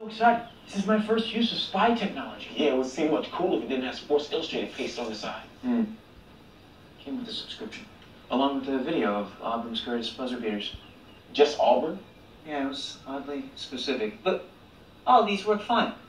Excited. This is my first use of spy technology. Yeah, it would seem much cooler if it didn't have Sports Illustrated pasted on the side. Came with a subscription, along with a video of Auburn's greatest buzzer beaters. Just Auburn? Yeah, it was oddly specific, but all these work fine.